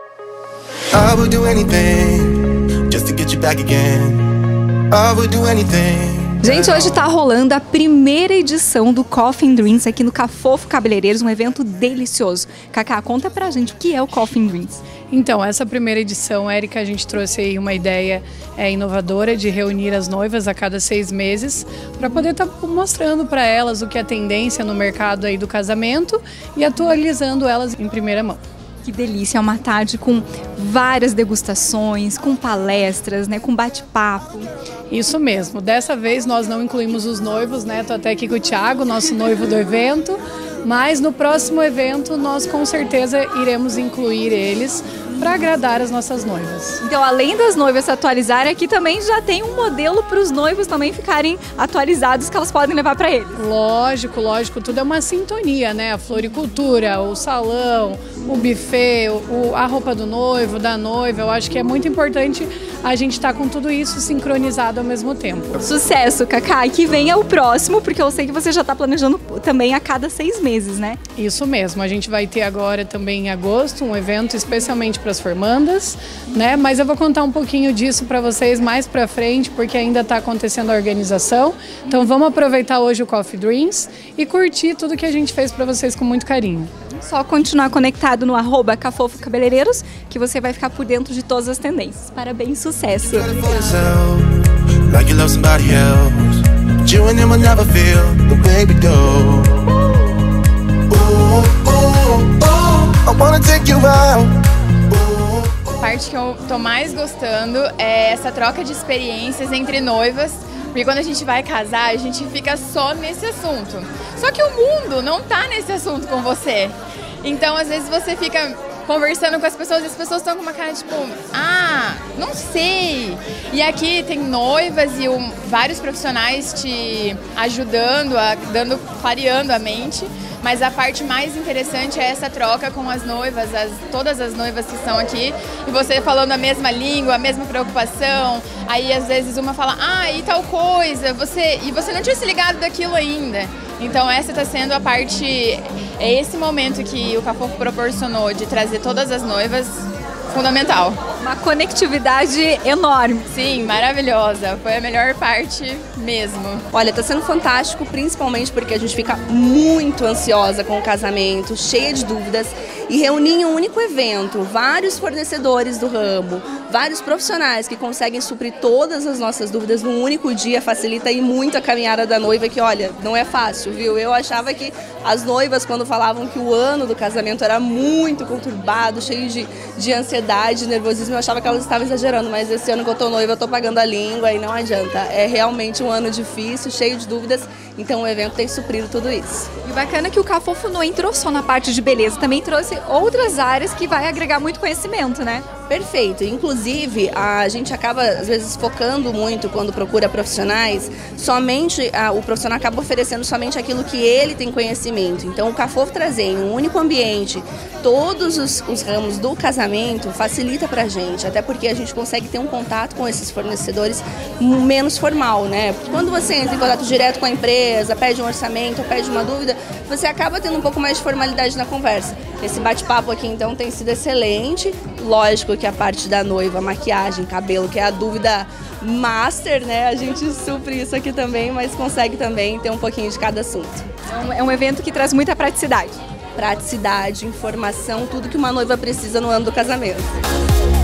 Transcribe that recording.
I would do anything just to get you back again. I would do anything. Gente, hoje tá rolando a primeira edição do Coffee & Drinks aqui no Cafofo Cabeleireiros, um evento delicioso. Cacá, conta pra gente o que é o Coffee & Drinks. Então, essa primeira edição, Érica, a gente trouxe aí uma ideia inovadora de reunir as noivas a cada 6 meses para poder estar mostrando para elas o que é tendência no mercado aí do casamento e atualizando elas em primeira mão. Que delícia, é uma tarde com várias degustações, com palestras, né, com bate-papo. Isso mesmo, dessa vez nós não incluímos os noivos, né? Tô até aqui com o Thiago, nosso noivo do evento, mas no próximo evento nós com certeza iremos incluir eles para agradar as nossas noivas. Então, além das noivas se atualizarem, aqui também já tem um modelo para os noivos também ficarem atualizados que elas podem levar para eles. Lógico, lógico, tudo é uma sintonia, né? A floricultura, o salão, o buffet, a roupa do noivo, da noiva. Eu acho que é muito importante a gente estar com tudo isso sincronizado ao mesmo tempo. Sucesso, Cacá. E que venha o próximo, porque eu sei que você já está planejando também a cada 6 meses, né? Isso mesmo. A gente vai ter agora também em agosto um evento especialmente para as formandas, né? Mas eu vou contar um pouquinho disso para vocês mais para frente, porque ainda está acontecendo a organização. Então vamos aproveitar hoje o Coffee Drinks e curtir tudo que a gente fez para vocês com muito carinho. Só continuar conectado no @Cafofo Cabeleireiros que você vai ficar por dentro de todas as tendências. Parabéns, sucesso! A parte que eu tô mais gostando é essa troca de experiências entre noivas, porque quando a gente vai casar, a gente fica só nesse assunto. Só que o mundo não tá nesse assunto com você. Então, às vezes, você fica conversando com as pessoas e as pessoas estão com uma cara tipo, não sei. E aqui tem noivas e vários profissionais te ajudando, clareando a mente. Mas a parte mais interessante é essa troca com as noivas, todas as noivas que estão aqui, e você falando a mesma língua, a mesma preocupação. Aí às vezes uma fala, e tal coisa, e você não tinha se ligado daquilo ainda. Então essa está sendo a parte, é esse momento que o Cafofo proporcionou de trazer todas as noivas, fundamental. Uma conectividade enorme. Sim, maravilhosa. Foi a melhor parte mesmo. Olha, tá sendo fantástico, principalmente porque a gente fica muito ansiosa com o casamento, cheia de dúvidas, e reunir em um único evento vários fornecedores do ramo, vários profissionais que conseguem suprir todas as nossas dúvidas num único dia facilita aí muito a caminhada da noiva, que olha, não é fácil, viu? Eu achava que as noivas, quando falavam que o ano do casamento era muito conturbado, cheio de ansiedade, nervosismo, eu achava que elas estavam exagerando, mas esse ano que eu tô noiva, eu tô pagando a língua e não adianta. É realmente um ano difícil, cheio de dúvidas, então o evento tem suprido tudo isso. E o bacana é que o Cafofo não entrou só na parte de beleza, também trouxe outras áreas que vai agregar muito conhecimento, né? Perfeito. Inclusive, a gente acaba, às vezes, focando muito quando procura profissionais, o profissional acaba oferecendo somente aquilo que ele tem conhecimento. Então, o Cafofo trazer em um único ambiente todos os ramos do casamento facilita pra gente, até porque a gente consegue ter um contato com esses fornecedores menos formal, né? Porque quando você entra em contato direto com a empresa, pede um orçamento, pede uma dúvida, você acaba tendo um pouco mais de formalidade na conversa. Esse bate-papo aqui, então, tem sido excelente. Lógico que a parte da noiva, maquiagem, cabelo, que é a dúvida master, né? A gente supre isso aqui também, mas consegue também ter um pouquinho de cada assunto. É um evento que traz muita praticidade. Praticidade, informação, tudo que uma noiva precisa no ano do casamento.